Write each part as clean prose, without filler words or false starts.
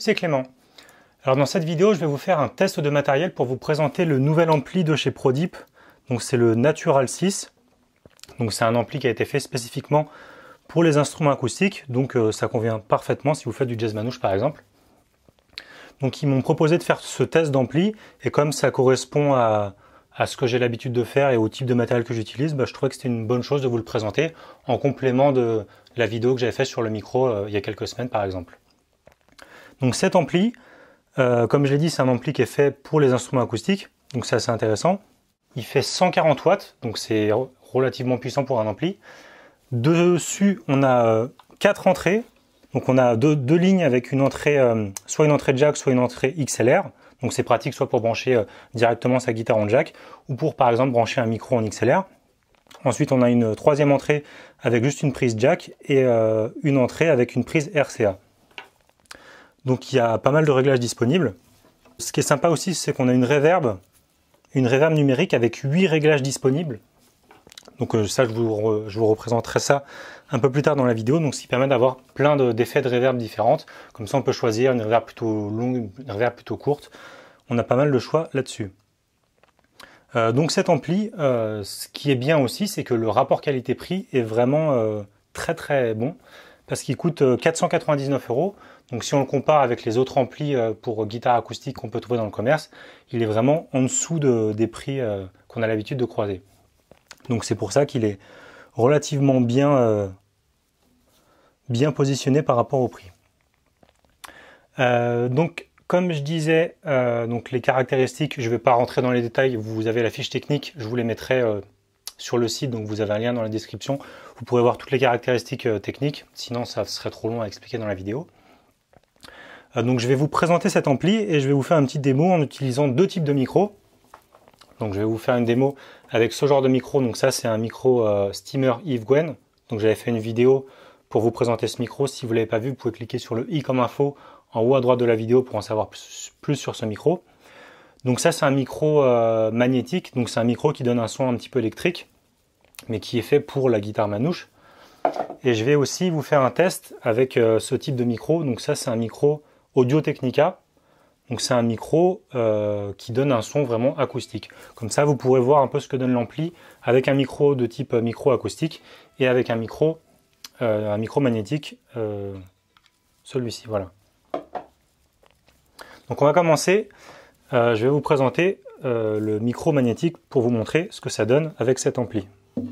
c'est Clément. Alors dans cette vidéo, je vais vous faire un test de matériel pour vous présenter le nouvel ampli de chez Prodeep. Donc c'est le Natural 6. Donc c'est un ampli qui a été fait spécifiquement pour les instruments acoustiques. Donc ça convient parfaitement si vous faites du jazz manouche par exemple. Donc ils m'ont proposé de faire ce test d'ampli et comme ça correspond à ce que j'ai l'habitude de faire et au type de matériel que j'utilise, je trouvais que c'était une bonne chose de vous le présenter en complément de la vidéo que j'avais faite sur le micro il y a quelques semaines par exemple. Donc cet ampli, comme je l'ai dit, c'est un ampli qui est fait pour les instruments acoustiques, donc c'est assez intéressant. Il fait 140 watts, donc c'est relativement puissant pour un ampli. Dessus, on a 4 entrées, donc on a deux lignes avec une entrée, soit une entrée jack, soit une entrée XLR. Donc c'est pratique soit pour brancher directement sa guitare en jack, ou pour par exemple brancher un micro en XLR. Ensuite, on a une troisième entrée avec juste une prise jack et une entrée avec une prise RCA. Donc il y a pas mal de réglages disponibles. Ce qui est sympa aussi, c'est qu'on a une reverb numérique avec 8 réglages disponibles. Donc ça, je vous représenterai ça un peu plus tard dans la vidéo. Donc ce qui permet d'avoir plein d'effets de reverb différentes. Comme ça, on peut choisir une reverb plutôt longue, une reverb plutôt courte. On a pas mal de choix là-dessus. Donc cet ampli, ce qui est bien aussi, c'est que le rapport qualité-prix est vraiment très très bon. Parce qu'il coûte 499 €. Donc si on le compare avec les autres amplis pour guitare acoustique qu'on peut trouver dans le commerce, il est vraiment en dessous des prix qu'on a l'habitude de croiser. Donc c'est pour ça qu'il est relativement bien positionné par rapport au prix. Donc comme je disais, donc les caractéristiques, je ne vais pas rentrer dans les détails, vous avez la fiche technique, je vous les mettrai sur le site, donc vous avez un lien dans la description. Vous pourrez voir toutes les caractéristiques techniques, sinon ça serait trop long à expliquer dans la vidéo. Donc je vais vous présenter cet ampli et je vais vous faire une petite démo en utilisant deux types de micros. Donc je vais vous faire une démo avec ce genre de micro. Donc ça c'est un micro Steamer Yves Gwen. Donc j'avais fait une vidéo pour vous présenter ce micro. Si vous ne l'avez pas vu, vous pouvez cliquer sur le i comme info en haut à droite de la vidéo pour en savoir plus sur ce micro. Donc ça c'est un micro magnétique. Donc c'est un micro qui donne un son un petit peu électrique, mais qui est fait pour la guitare manouche. Et je vais aussi vous faire un test avec ce type de micro. Donc ça c'est un micro Audio-Technica. Donc c'est un micro qui donne un son vraiment acoustique. Comme ça vous pourrez voir un peu ce que donne l'ampli avec un micro de type micro acoustique et avec un micro magnétique, celui-ci, voilà. Donc on va commencer. Je vais vous présenter le micro magnétique pour vous montrer ce que ça donne avec cet ampli.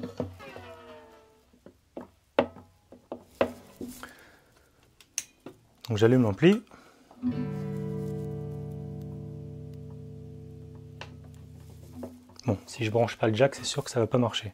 Donc j'allume l'ampli. Bon, si je branche pas le jack, c'est sûr que ça va pas marcher.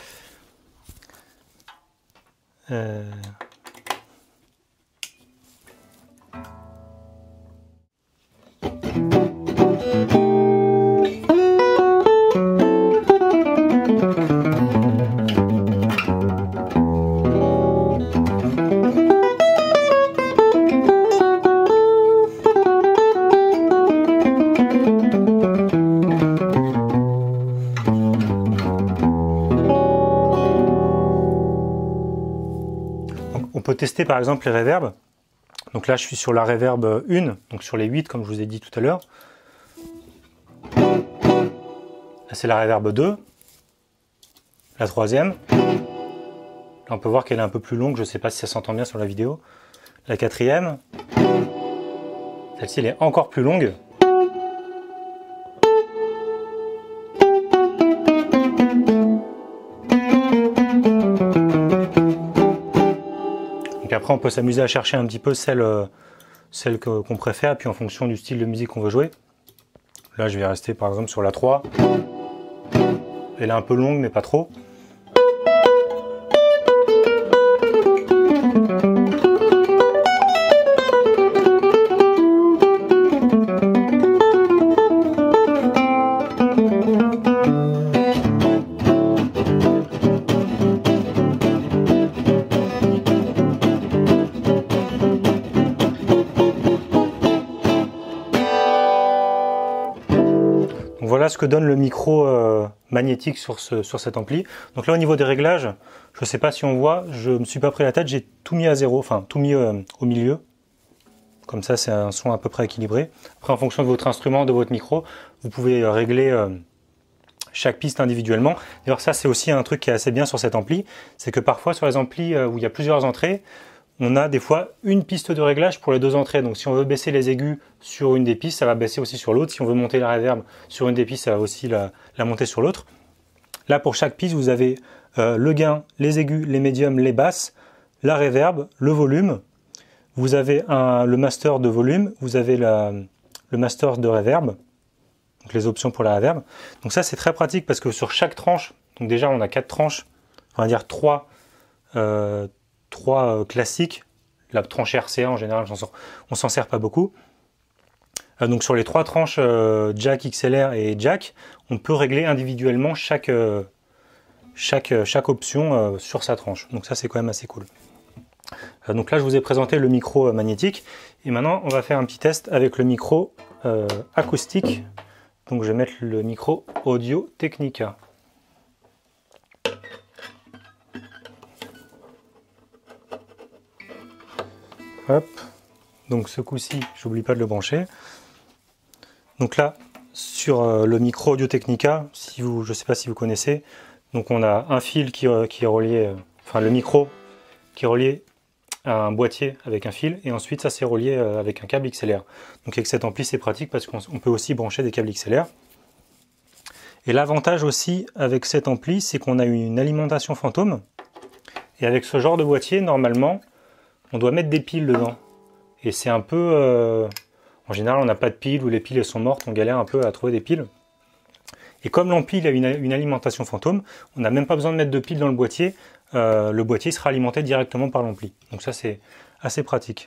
On peut tester par exemple les reverbs. Donc là je suis sur la reverb 1, donc sur les 8 comme je vous ai dit tout à l'heure. Là c'est la reverb 2, la troisième. Là on peut voir qu'elle est un peu plus longue, je ne sais pas si ça s'entend bien sur la vidéo. La quatrième. Celle-ci elle est encore plus longue. Après on peut s'amuser à chercher un petit peu celle qu'on préfère, puis en fonction du style de musique qu'on veut jouer. Là je vais rester par exemple sur la 3. Elle est un peu longue mais pas trop. Voilà ce que donne le micro magnétique sur cet ampli. Donc là au niveau des réglages, je ne sais pas si on voit, je ne me suis pas pris la tête, j'ai tout mis à zéro, enfin tout mis au milieu. Comme ça, c'est un son à peu près équilibré. Après, en fonction de votre instrument, de votre micro, vous pouvez régler chaque piste individuellement. D'ailleurs, ça, c'est aussi un truc qui est assez bien sur cet ampli. C'est que parfois, sur les amplis où il y a plusieurs entrées, on a des fois une piste de réglage pour les deux entrées. Donc, si on veut baisser les aigus sur une des pistes, ça va baisser aussi sur l'autre. Si on veut monter la reverb sur une des pistes, ça va aussi la monter sur l'autre. Là, pour chaque piste, vous avez le gain, les aigus, les médiums, les basses, la reverb, le volume. Vous avez le master de volume, vous avez le master de reverb, donc les options pour la reverb. Donc ça, c'est très pratique parce que sur chaque tranche, donc déjà on a 4 tranches, on va dire 3 classiques. La tranche RCA en général, on s'en sert pas beaucoup. Donc sur les 3 tranches jack, XLR et jack, on peut régler individuellement chaque option sur sa tranche. Donc ça, c'est quand même assez cool. Donc là, je vous ai présenté le micro magnétique. Et maintenant, on va faire un petit test avec le micro acoustique. Donc je vais mettre le micro Audio Technica. Hop. Donc ce coup-ci, j'oublie pas de le brancher. Donc là, sur le micro Audio Technica, je ne sais pas si vous connaissez, donc on a un fil qui est relié, enfin le micro qui est relié à un boîtier avec un fil, et ensuite ça c'est relié avec un câble XLR. Donc avec cet ampli, c'est pratique parce qu'on peut aussi brancher des câbles XLR. Et l'avantage aussi avec cet ampli, c'est qu'on a une alimentation fantôme. Et avec ce genre de boîtier, normalement, on doit mettre des piles dedans. Et c'est un peu... en général, on n'a pas de piles ou les piles elles sont mortes, on galère un peu à trouver des piles. Et comme l'ampli a une alimentation fantôme, on n'a même pas besoin de mettre de piles dans le boîtier. Le boîtier sera alimenté directement par l'ampli. Donc ça, c'est assez pratique.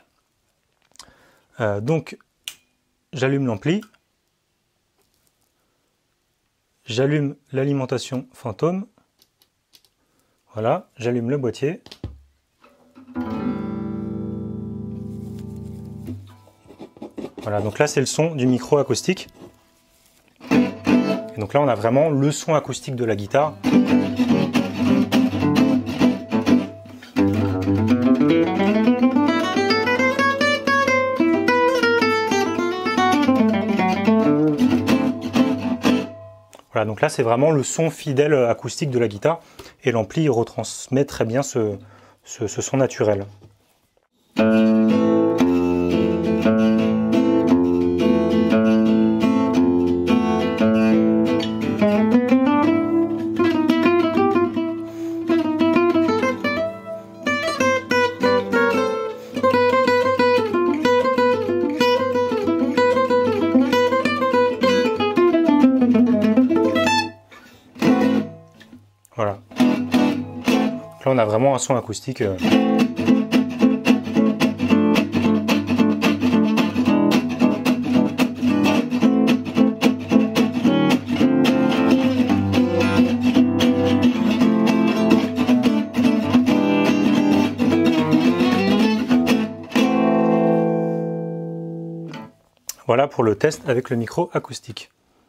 Donc, j'allume l'ampli. J'allume l'alimentation fantôme. Voilà, j'allume le boîtier. Voilà, donc là c'est le son du micro acoustique. Et donc là on a vraiment le son acoustique de la guitare. Voilà, donc là c'est vraiment le son fidèle acoustique de la guitare. Et l'ampli retransmet très bien ce son naturel. Voilà. Là, on a vraiment un son acoustique. Voilà pour le test avec le micro acoustique.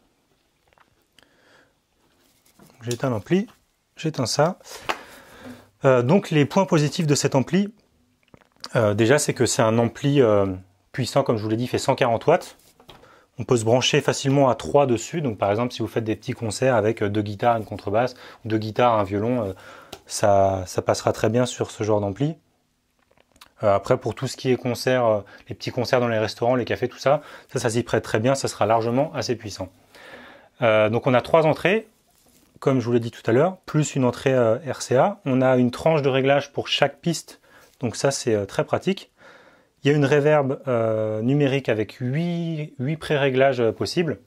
J'éteins l'ampli, j'éteins ça. Donc les points positifs de cet ampli, déjà c'est que c'est un ampli puissant, comme je vous l'ai dit, il fait 140 watts. On peut se brancher facilement à 3 dessus. Donc par exemple, si vous faites des petits concerts avec 2 guitares, une contrebasse, 2 guitares, un violon, ça passera très bien sur ce genre d'ampli. Après, pour tout ce qui est concert, les petits concerts dans les restaurants, les cafés, tout ça, ça s'y prête très bien, ça sera largement assez puissant. Donc on a 3 entrées, comme je vous l'ai dit tout à l'heure, plus une entrée RCA. On a une tranche de réglage pour chaque piste, donc ça c'est très pratique. Il y a une reverb numérique avec 8 pré-réglages possibles.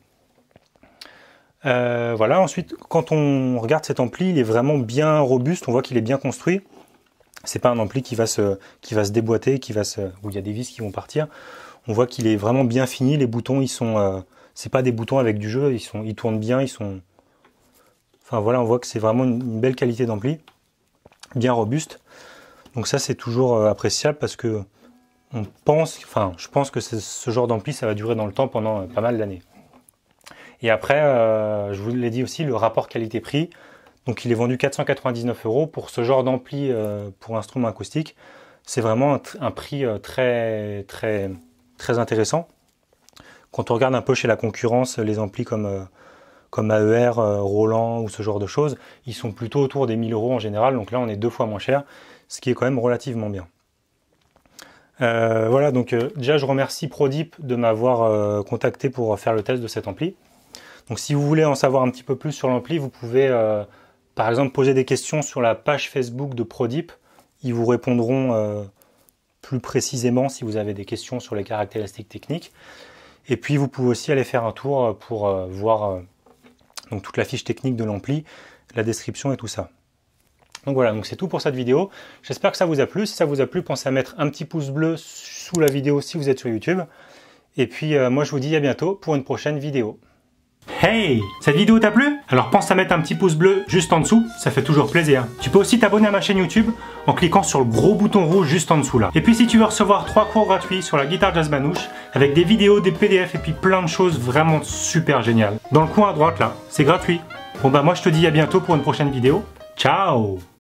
Voilà. Ensuite, quand on regarde cet ampli, il est vraiment bien robuste, on voit qu'il est bien construit. C'est pas un ampli qui va se déboîter, où il y a des vis qui vont partir. On voit qu'il est vraiment bien fini. Les boutons, c'est pas des boutons avec du jeu, ils tournent bien, enfin voilà, on voit que c'est vraiment une belle qualité d'ampli, bien robuste. Donc ça, c'est toujours appréciable parce que je pense que ce genre d'ampli, ça va durer dans le temps pendant pas mal d'années. Et après, je vous l'ai dit aussi, le rapport qualité-prix. Donc il est vendu 499 € pour ce genre d'ampli pour instrument acoustique. C'est vraiment un prix très très intéressant. Quand on regarde un peu chez la concurrence, les amplis comme AER, Roland ou ce genre de choses, ils sont plutôt autour des 1000 € en général, donc là on est 2 fois moins cher, ce qui est quand même relativement bien. Voilà, donc déjà je remercie ProDeep de m'avoir contacté pour faire le test de cet ampli. Donc si vous voulez en savoir un petit peu plus sur l'ampli, vous pouvez par exemple poser des questions sur la page Facebook de ProDeep. Ils vous répondront plus précisément si vous avez des questions sur les caractéristiques techniques. Et puis vous pouvez aussi aller faire un tour pour voir donc toute la fiche technique de l'ampli, la description et tout ça. Donc voilà, donc c'est tout pour cette vidéo. J'espère que ça vous a plu. Si ça vous a plu, pensez à mettre un petit pouce bleu sous la vidéo si vous êtes sur YouTube. Et puis moi je vous dis à bientôt pour une prochaine vidéo. Hey! Cette vidéo t'a plu? Alors pense à mettre un petit pouce bleu juste en dessous, ça fait toujours plaisir. Tu peux aussi t'abonner à ma chaîne YouTube en cliquant sur le gros bouton rouge juste en dessous là. Et puis si tu veux recevoir 3 cours gratuits sur la guitare jazz manouche, avec des vidéos, des PDF et puis plein de choses vraiment super géniales. Dans le coin à droite là, c'est gratuit. Bon bah moi je te dis à bientôt pour une prochaine vidéo. Ciao!